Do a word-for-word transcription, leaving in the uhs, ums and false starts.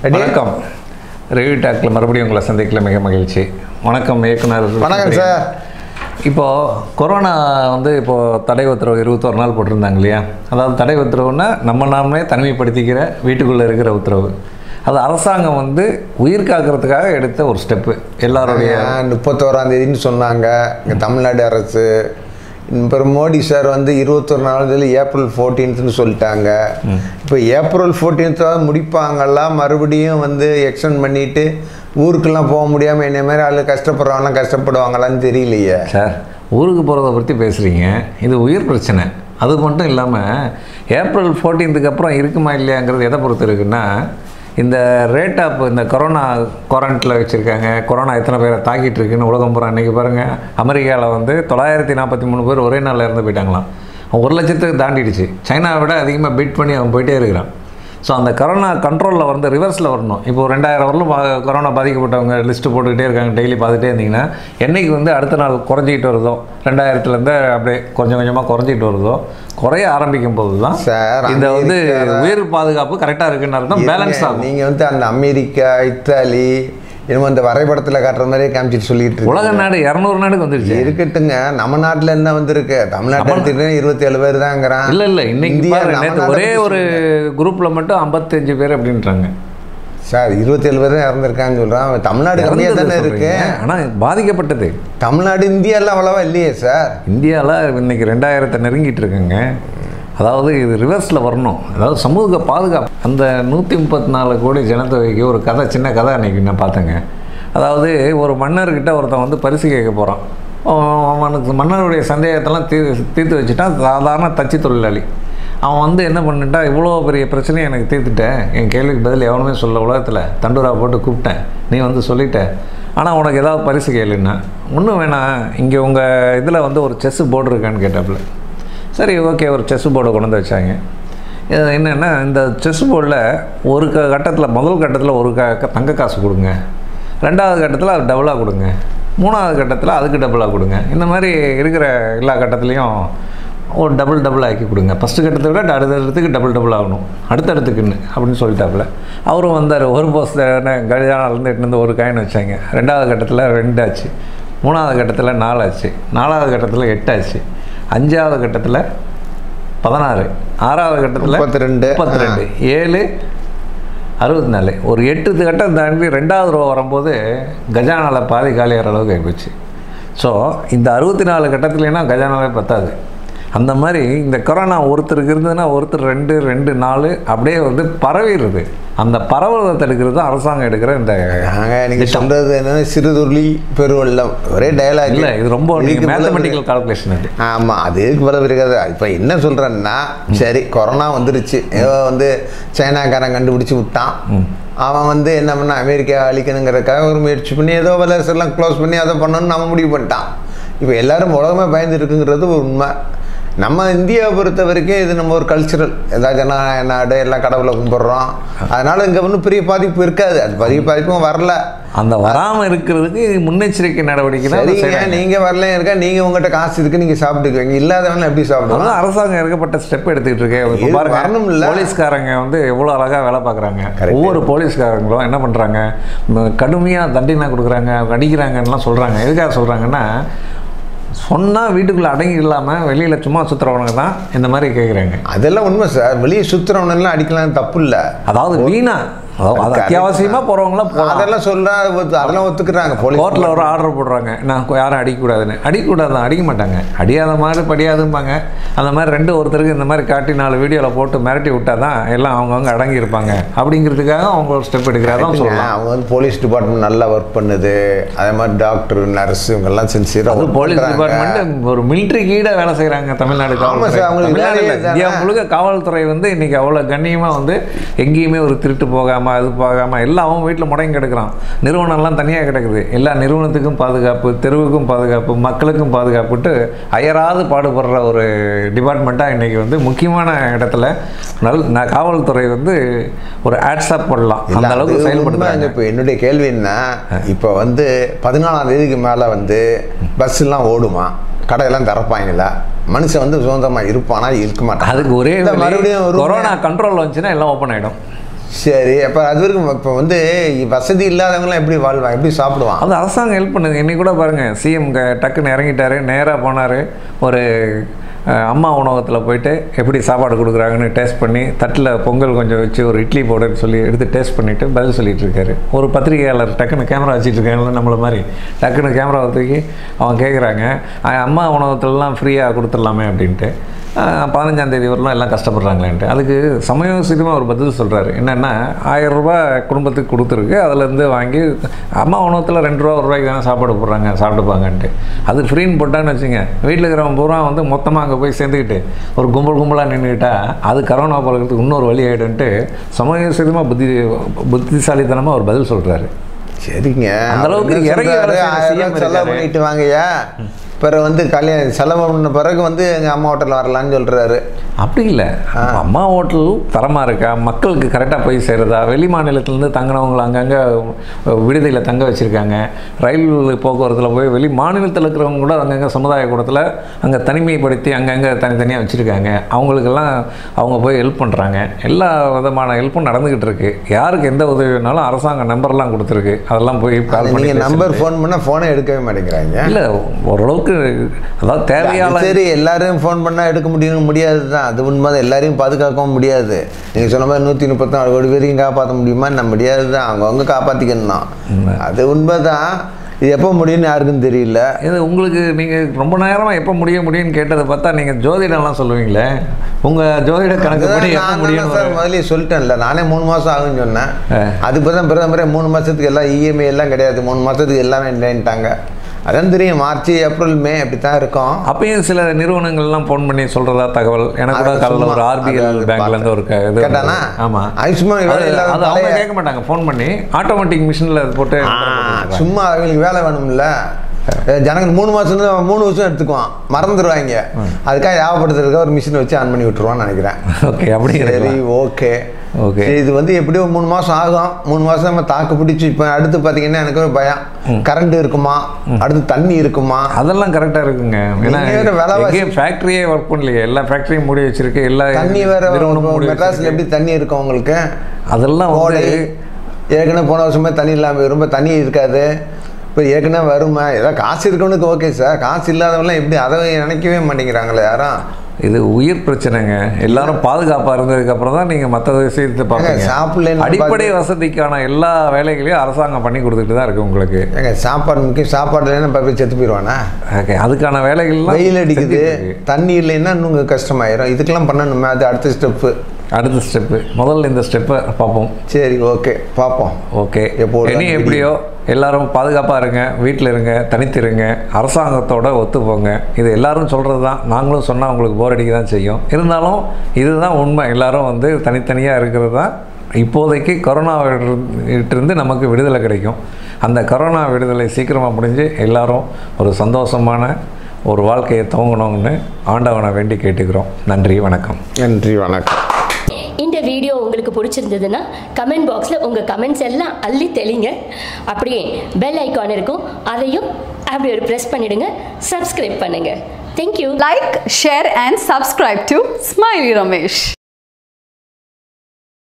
வணக்கம். ரிவ்யூ டாக்ல மறுபடியும் உங்களை சந்திக்கல மிக மகிழ்ச்சி. வணக்கம் இயக்குனர். வணக்கம் சார். இப்போது கொரோனா வந்து இப்போது தடை உத்தரவு இருபத்தொரு நாள் போட்டிருந்தாங்க இல்லையா? அதாவது தடை உத்தரவுன்னா நம்ம நாமே தனிமைப்படுத்திக்கிற வீட்டுக்குள்ளே இருக்கிற உத்தரவு. அது அரசாங்கம் வந்து உயிர் காக்கிறதுக்காக எடுத்த ஒரு ஸ்டெப்பு. எல்லாருடைய முப்பத்தோராம் தேதின்னு சொன்னாங்க இங்கே தமிழ்நாடு அரசு. இப்போ மோடி சார் வந்து இருபத்தொரு நாள் ஏப்ரல் ஃபோர்டீன்த்துன்னு சொல்லிட்டாங்க. இப்போ ஏப்ரல் ஃபோர்டீன்த்தாவது முடிப்பாங்களா, மறுபடியும் வந்து எக்ஸ்டெண்ட் பண்ணிவிட்டு ஊருக்கெல்லாம் போக முடியாமல் என்ன மாதிரி ஆள் கஷ்டப்படுறவங்களாம் கஷ்டப்படுவாங்களான்னு தெரியலையே சார். ஊருக்கு போகிறத பற்றி பேசுகிறீங்க, இது உயிர் பிரச்சனை. அது மட்டும் இல்லாமல் ஏப்ரல் ஃபோர்டீன்த்துக்கு அப்புறம் இருக்குமா இல்லையாங்கிறது எதை பொறுத்து இருக்குன்னா, இந்த ரேட் ஆஃப் இந்த கொரோனா குவாரண்ட்டில் வச்சுருக்காங்க. கொரோனா எத்தனை பேரை தாக்கிட்டு இருக்குன்னு உலகம் பூரா இன்றைக்கி பாருங்கள். அமெரிக்காவில் வந்து தொள்ளாயிரத்தி நாற்பத்தி மூணு பேர் ஒரே நாளில் இறந்து போயிட்டாங்களாம். ஒரு லட்சத்துக்கு தாண்டிடுச்சு. சைனாவை விட அதிகமாக பீட் பண்ணி அவன் போயிட்டே இருக்கிறான். ஸோ அந்த கொரோனா கண்ட்ரோலில் வந்து ரிவர்ஸில் வரணும். இப்போது ரெண்டாயிரம் வரலும் கொரோனா பாதிக்கப்பட்டவங்க லிஸ்ட்டு போட்டுக்கிட்டே இருக்காங்க. டெய்லி பார்த்துட்டே இருந்தீங்கன்னா என்றைக்கு வந்து அடுத்த நாள் குறைஞ்சிக்கிட்டு வருதோ, ரெண்டாயிரத்துலேருந்து அப்படியே கொஞ்சம் கொஞ்சமாக குறைஞ்சிக்கிட்டு வருதோ, குறைய ஆரம்பிக்கும் போது தான் சார் இந்த வந்து உயிர் பாதுகாப்பு கரெக்டாக இருக்குன்னு அர்த்தம். பேலன்ஸ் ஆகும். நீங்கள் வந்து அந்த அமெரிக்கா, இத்தாலி இன்னும் அந்த வரைபடத்தில் காட்டுற மாதிரியே காமிச்சிட்டு சொல்லிட்டு இருக்கு. உலக நாடு இரநூறு நாடுக்கு வந்துருச்சு. இருக்கட்டுங்க, நம்ம நாட்டில் என்ன வந்திருக்கு? தமிழ்நாட்டில் இருபத்தி ஏழு பேர் தாங்கிறான். இல்லை இல்லை இன்னைக்கு ஒரே ஒரு குரூப்பில் மட்டும் ஐம்பத்தஞ்சு பேர் அப்படின்றாங்க சார். இருபத்தி ஏழு பேர் தான் இறந்துருக்கான்னு சொல்கிறான். தமிழ்நாடு கம்மியாக தானே இருக்கு. ஆனால் பாதிக்கப்பட்டது தமிழ்நாடு. இந்தியாவில் அவ்வளோவா இல்லையே சார். இந்தியாவில் இன்னைக்கு ரெண்டாயிரத்தை நெருங்கிட்டு இருக்குங்க. அதாவது இது ரிவர்ஸில் வரணும். அதாவது சமூக பாதுகாப்பு. அந்த நூற்றி முப்பத்தி நாலு கோடி ஜனத்தொகைக்கு ஒரு கதை, சின்ன கதை அன்றைக்கி நான் பார்த்தேங்க. அதாவது ஒரு மன்னர்கிட்ட ஒருத்தன் வந்து பரிசு கேட்க போகிறான். அவனுக்கு மன்னருடைய சந்தேகத்தெல்லாம் தீ தீர்த்து வச்சுட்டான். சாதாரண தச்சு தொழிலாளி. அவன் வந்து என்ன பண்ணிட்டா, இவ்வளோ பெரிய பிரச்சனையை எனக்கு தீர்த்துட்டேன், என் கேள்விக்கு பதில் எவனுமே சொல்ல உலகத்தில் தண்டூரா போட்டு கூப்பிட்டேன், நீ வந்து சொல்லிட்ட, ஆனால் உனக்கு ஏதாவது பரிசு கேளுன்னா. ஒன்றும் வேணாம், இங்கே உங்கள் இதில் வந்து ஒரு செஸ்ஸு போர்டு இருக்கான்னு கேட்டாப்புல. சரி ஓகே, ஒரு செஸ் போர்டை கொண்டு வந்து வச்சாங்க. இது என்னென்னா, இந்த செஸ் போர்டில் ஒரு க கட்டத்தில் முதல் கட்டத்தில் ஒரு க தங்க காசு கொடுங்க, ரெண்டாவது கட்டத்தில் அது டபுளாக கொடுங்க, மூணாவது கட்டத்தில் அதுக்கு டபுளாக கொடுங்க. இந்த மாதிரி இருக்கிற எல்லா கட்டத்துலேயும் ஒரு டபுள் டபுள் ஆக்கி கொடுங்க. ஃபஸ்ட்டு கட்டத்தை விட அடுத்த இடத்துக்கு டபுள் டபுள் ஆகணும், அடுத்த இடத்துக்குன்னு அப்படின்னு சொல்லிட்டாப்புல. அவரும் வந்தார். ஒரு போஸ்ட் கடிதானலேருந்து எட்டுலேருந்து ஒரு காயின் வச்சாங்க. ரெண்டாவது கட்டத்தில் ரெண்டு ஆச்சு, மூணாவது கட்டத்தில் நாலு ஆச்சு, நாலாவது கட்டத்தில் எட்டு ஆச்சு, அஞ்சாவது கட்டத்தில் பதினாறு, ஆறாவது கட்டத்தில் முப்பத்தி ரெண்டு முப்பத்தி ரெண்டு ஏழு அறுபத்தி நாலு. ஒரு எட்டு கட்டம் தாண்டி ரெண்டாவது ரூபா வரும்போது கஜானால பாதி காலியாகிற அளவுக்கு ஆகிப்போச்சு. ஸோ இந்த அறுபத்தி நாலு கட்டத்துலனா கஜானாவே பத்தாது. அந்த மாதிரி இந்த கொரோனா ஒருத்தருக்கு இருந்ததுன்னா ஒருத்தர் ரெண்டு ரெண்டு நாலு அப்படியே வந்து பரவிடுது. அந்த பரவலை தடுக்கிறது தான் அரசாங்கம் எடுக்கிற இந்த. நீங்கள் சொல்கிறது என்னென்னா சிறுதுளி பெருவெள்ளம், ஒரே டயலாக் இல்லை. இது ரொம்ப மேத்தமெட்டிக்கல் கால்குலேஷன். அது ஆமாம், அது எதுக்கு பல இருக்காது. இப்போ என்ன சொல்கிறேன்னா, சரி கொரோனா வந்துருச்சு, ஏதோ வந்து சைனாக்காரன் கண்டுபிடிச்சி விட்டான். அவன் வந்து என்ன பண்ணால் அமெரிக்கா அழிக்கணுங்கிறதுக்காக ஒரு முயற்சி பண்ணி ஏதோ வல்லரசெல்லாம் க்ளோஸ் பண்ணி அதை பண்ணணும்னு நம்ம முடிவு பண்ணிட்டான். இப்போ எல்லோரும் உலகமே பயந்து இருக்குங்கிறது ஒரு உண்மை. நம்ம இந்தியாவை பொறுத்த வரைக்கும் இது நம்ம ஒரு கல்ச்சுரல், ஏதாவது ஜனநாயக நாடு, எல்லாம் கடவுளை கும்பிட்றோம். அதனால் இங்கே ஒன்றும் பெரிய பாதிப்பு இருக்காது. அது பெரிய பாதிப்பும் வரல. அந்த வராமல் இருக்கிறதுக்கு முன்னெச்சரிக்கை நடவடிக்கை தான். சரிங்க, நீங்கள் வரல இருக்கா, நீங்கள் உங்கள்கிட்ட காசு இருக்குது, நீங்கள் சாப்பிட்டுக்குவீங்க. இல்லாதவங்க எப்படி சாப்பிடுவாங்க? அரசாங்கம் எடுக்கப்பட்ட ஸ்டெப் எடுத்துக்கிட்டு இருக்கேன். வரணும் இல்லை. போலீஸ்காரங்க வந்து எவ்வளோ அழகாக வேலை பார்க்குறாங்க. ஒவ்வொரு போலீஸ்காரங்களும் என்ன பண்ணுறாங்க, கடுமையாக தண்டனை கொடுக்குறாங்க, அடிக்கிறாங்கலாம் சொல்கிறாங்க. எதுக்காக சொல்கிறாங்கன்னா, சொன்னால் வீட்டுக்குள்ளே அடங்கி இல்லாமல் வெளியில் சும்மா சுற்றுறவனுங்க தான் இந்த மாதிரி கேட்குறாங்க. அதெல்லாம் உண்மை சார். வெளியே சுற்றுறவனெல்லாம் அடிக்கலாம், தப்பு இல்லை. அதாவது வீணா அது அத்தியாவசியமாக போகிறவங்களாம் போகலாம். அதெல்லாம் சொல்கிறா, அதெல்லாம் ஒத்துக்கிறாங்க. கோர்ட்டில் ஒரு ஆர்டர் போடுறாங்க, நான் யாரும் அடிக்கக்கூடாதுன்னு. அடிக்கக்கூடாது தான், அடிக்க மாட்டாங்க. அடியாத மாதிரி படியாதும்பாங்க. அந்த மாதிரி ரெண்டு ஒருத்தருக்கு இந்த மாதிரி காட்டி நாலு வீடியோவில் போட்டு மிரட்டி விட்டால் தான் எல்லாம் அவங்கவுங்க அடங்கி இருப்பாங்க அப்படிங்கிறதுக்காக அவங்க ஒரு ஸ்டெப் எடுக்கிறாதான் சொல்லலாம். அவங்க வந்து போலீஸ் டிபார்ட்மெண்ட் நல்லா ஒர்க் பண்ணுது. அதே மாதிரி டாக்டர், நர்ஸ் இவங்கெல்லாம் சின்சியராக. அது போலீஸ் டிபார்ட்மெண்ட் ஒரு மிலிட்ரி கீழே வேலை செய்கிறாங்க தமிழ்நாடு காவல்துறை. இந்தியா முழுக்க காவல்துறை வந்து இன்றைக்கி அவ்வளோ கண்ணியமாக வந்து எங்கேயுமே ஒரு திருட்டு போகாமல் அது போகாமல் எல்லாம் அவன் வீட்டில் முடங்கி கிடக்குறான். நிறுவனம்லாம் தனியாக கிடக்குது. எல்லா நிறுவனத்துக்கும் பாதுகாப்பு, தெருவுக்கும் பாதுகாப்பு, மக்களுக்கும் பாதுகாப்புட்டு அயராது பாடுபடுற ஒரு டிபார்ட்மெண்ட்டாக இன்றைக்கி வந்து முக்கியமான இடத்துல நல் நான் காவல்துறை வந்து ஒரு ஆட்ஸ்அப் பண்ணலாம், அந்த அளவுக்கு செயல்படுறாங்க. இப்போ என்னுடைய கேள்வி என்ன, இப்போ வந்து பதினாலாம் தேதிக்கு மேலே வந்து பஸ்ஸெல்லாம் ஓடுமா, கடையெல்லாம் திறப்பாங்களா, மனுஷன் வந்து சுதந்திரமாக இருப்பானா இருக்க மாட்டான்? அதுக்கு ஒரே மறுபடியும் கொரோனா கண்ட்ரோல் வந்துச்சுன்னா எல்லாம் ஓப்பன் ஆகிடும். சரி, அப்போ அது வரைக்கும் இப்போ வந்து வசதி இல்லாதவங்களாம் எப்படி வாழ்வாங்க, எப்படி சாப்பிடுவான்? அது அரசாங்கம் ஹெல்ப் பண்ணுது. இன்னைக்கு கூட பாருங்கள், சிஎம் டக்குன்னு இறங்கிட்டாரு, நேராக போனார், ஒரு அம்மா உணவகத்தில் போயிட்டு எப்படி சாப்பாடு கொடுக்குறாங்கன்னு டேஸ்ட் பண்ணி தட்டில் பொங்கல் கொஞ்சம் வச்சு ஒரு இட்லி போடுன்னு சொல்லி எடுத்து டேஸ்ட் பண்ணிவிட்டு பதில் சொல்லிகிட்டு இருக்காரு. ஒரு பத்திரிகையாளர் டக்குன்னு கேமரா வச்சுட்டு இருக்காங்க நம்மளை மாதிரி, டக்குன்னு கேமரா தூக்கி அவன் கேட்குறாங்க, அம்மா உணவகத்துலலாம் ஃப்ரீயாக கொடுத்துடலாமே அப்படின்ட்டு, பதினஞ்சாந்தேதி வரலாம் எல்லாம் கஷ்டப்படுறாங்களேன்ட்டு. அதுக்கு சமயோசிதமாக ஒரு பதில் சொல்கிறாரு. என்னென்னா, ஆயிரம் ரூபாய் குடும்பத்துக்கு கொடுத்துருக்கு, அதுலேருந்து வாங்கி அம்மா உணவகத்தில் ரெண்டு ரூபா ஒரு ரூபாய்க்கு தானே சாப்பாடு போடுறாங்க, சாப்பிட்டுப்பாங்கன்ட்டு. அது ஃப்ரீன்னு போட்டான்னு வச்சுங்க, வீட்டில் இருக்கிறவங்க பூரா வந்து மொத்தமாக அங்கே போய் சேர்ந்துக்கிட்டு ஒரு கும்பல் கும்பலாக நின்றுக்கிட்டா அது கரோனா பழகிறதுக்கு இன்னொரு வழி ஆகிடுன்ட்டு சமயோசிதமாக புத்தி புத்திசாலித்தனமாக ஒரு பதில் சொல்கிறாரு. சரிங்க, அந்தளவுக்கு இறங்கி செலவு பண்ணிட்டு வாங்கய்யா, பிறகு வந்து கல்யாணம் செலவு பண்ண பிறகு வந்து எங்கள் அம்மா ஹோட்டலில் வரலான்னு சொல்கிறாரு. அப்படி இல்லை, அம்மா ஹோட்டல் தரமாக இருக்கா, மக்களுக்கு கரெக்டாக போய் சேருதா, வெளி மாநிலத்திலேருந்து தங்கினவங்களை அங்கங்கே விடுதியில் தங்க வச்சுருக்காங்க, ரயில் போக்குவரத்தில் போய் வெளி மாநிலத்தில் இருக்கிறவங்க கூட அங்கங்கே சமுதாய கூடத்தில் அங்கே தனிமைப்படுத்தி அங்கங்கே தனித்தனியாக வச்சுருக்காங்க, அவங்களுக்கெல்லாம் அவங்க போய் ஹெல்ப் பண்ணுறாங்க. எல்லா விதமான ஹெல்ப்பும் நடந்துக்கிட்டு இருக்குது. யாருக்கு எந்த உதவி வேணாலும் அரசாங்கம் நம்பர்லாம் கொடுத்துருக்கு, அதெல்லாம் போய் கால் பண்ணி நம்பர் ஃபோன் பண்ணால் ஃபோனே எடுக்கவே மாட்டேங்கிறாங்க. இல்லை, ஓரளவுக்கு அதாவது தேவையான சரி, எல்லாரையும் ஃபோன் பண்ணால் எடுக்க முடியும் முடியாது தான், அது உண்மைதான். எல்லாரையும் பாதுகாக்கவும் முடியாது. நீங்கள் சொன்ன மாதிரி நூற்றி முப்பத்தி நாலு கோடி பேரையும் காப்பாற்ற முடியுமா? நம்ம முடியாது தான், அவங்கவுங்க காப்பாற்றிக்கணும் தான், அது உண்மைதான். இது எப்போ முடியும்னு யாருக்கும் தெரியல. இது உங்களுக்கு நீங்கள் ரொம்ப நேரமாக எப்போ முடிய முடியும்னு கேட்டதை பார்த்தா நீங்கள் ஜோதிடம்லாம் சொல்லுவீங்களே, உங்கள் ஜோதிட கணக்கு படி எப்போ முடியும் சார்? முதலே சொல்லிட்டேன்ல, நானே மூணு மாதம் ஆகுன்னு சொன்னேன். அதுக்கு தான் பிரதமரே மூணு மாதத்துக்கு எல்லாம் இஎம்ஐ எல்லாம் கிடையாது, மூணு மாதத்துக்கு எல்லாமே இல்லைன்ட்டாங்க. அதான் தெரியும், மார்ச் ஏப்ரல் மே அப்படி தான் இருக்கும். அப்பயும் சில நிறுவனங்கள்லாம் ஃபோன் பண்ணி சொல்கிறதா தகவல் எனக்கு கூட காலையில் ஒரு ஆர்பிஎல் பேங்க்லேருந்து ஒரு இது கேட்டானா? ஆமாம், ஆயுஷ்மான் வேலை இல்லாத அவங்க கேட்க மாட்டாங்க, ஃபோன் பண்ணி ஆட்டோமேட்டிக் மிஷினில் போட்டு சும்மா அவங்களுக்கு வேலை வேணும்ல. ஜனங்கள் மூணு மாதம் மூணு வருஷம் எடுத்துக்குவான், மறந்துடுவாங்க. அதுக்காக ஞாபகப்படுத்துறதுக்காக ஒரு மிஷினை வச்சு ஆன் பண்ணி விட்டுருவான்னு நினைக்கிறேன். ஓகே, அப்படி சரி, ஓகே ஓகே. இது வந்து எப்படியோ மூணு மாதம் ஆகும். மூணு மாதம் நம்ம தாக்கு பிடிச்சி இப்போ அடுத்து பார்த்தீங்கன்னா எனக்கு ஒரு பயம், கரண்ட் இருக்குமா, அடுத்து தண்ணி இருக்குமா? அதெல்லாம் கரெக்டாக இருக்குங்க. ஏன்னா ஃபேக்ட்ரியே ஒர்க் பண்ணலையே, எல்லா ஃபேக்ட்ரியும் மூடி வச்சிருக்கு, எல்லா தண்ணி வேற. மெட்ராஸில் எப்படி தண்ணி இருக்கும் உங்களுக்கு? அதெல்லாம் கோடை ஏற்கனவே போன வருஷமே தண்ணி இல்லாமல் ரொம்ப தண்ணி இருக்காது. இப்போ ஏற்கனவே வருமா? ஏதாவது காசு இருக்கவனுக்கு ஓகே சார், காசு இல்லாதவங்களாம் எப்படி அதை நினைக்கவே மாட்டேங்கிறாங்களே யாரும். இது உயிர் பிரச்சனைங்க. எல்லாரும் பாதுகாப்பாக இருந்ததுக்கப்புறம் தான் நீங்கள் மற்ற விஷயத்தை பார்ப்பீங்க. சாப்பிடல அடிப்படை வசதிக்கான எல்லா வேலைகளையும் அரசாங்கம் பண்ணி கொடுத்துட்டு தான் இருக்குது உங்களுக்கு. ஏங்க சாப்பாடு முக்கியம், சாப்பாடு இல்லைன்னா போய் செத்து போயிடுவானா? ஓகே, அதுக்கான வேலைகள்லாம் வெயில் அடிக்குது, தண்ணி இல்லைன்னா இன்னும் கஷ்டமாயிரும். இதுக்கெல்லாம் பண்ணணுமே, அது அடுத்த ஸ்டெப்பு. அடுத்த ஸ்டெப்பு முதல்ல இந்த ஸ்டெப்பை பார்ப்போம். சரி, ஓகே, பார்ப்போம். ஓகே, இனி எப்படியோ எல்லாரும் பாதுகாப்பாக இருங்க, வீட்டில் இருங்க, தனித்து இருங்க, அரசாங்கத்தோட ஒத்து போங்க. இது எல்லாரும் சொல்கிறது தான், நாங்களும் சொன்னால் உங்களுக்கு போர் அடிக்க தான் செய்யும். இருந்தாலும் இதுதான் உண்மை. எல்லாரும் வந்து தனித்தனியாக இருக்கிறது தான் இப்போதைக்கு கொரோனாவிலிருந்து நமக்கு விடுதலை கிடைக்கும். அந்த கொரோனா விடுதலை சீக்கிரமாக முடிஞ்சு எல்லாரும் ஒரு சந்தோஷமான ஒரு வாழ்க்கையை துவங்கணும்னு ஆண்டவனை வேண்டி கேட்டுக்கிறோம். நன்றி, வணக்கம். நன்றி, வணக்கம். இந்த வீடியோ உங்களுக்கு பிடிச்சிருந்ததுன்னா கமெண்ட் பாக்ஸில் உங்கள் கமெண்ட்ஸ் எல்லாம் அள்ளி தெளிங்க. அப்படியே பெல் ஐக்கான் இருக்கும், அதையும் அப்படி ஒரு ப்ரெஸ் பண்ணிடுங்க. சப்ஸ்கிரைப் பண்ணுங்க. Thank you. Like, share and subscribe to smiley Ramesh.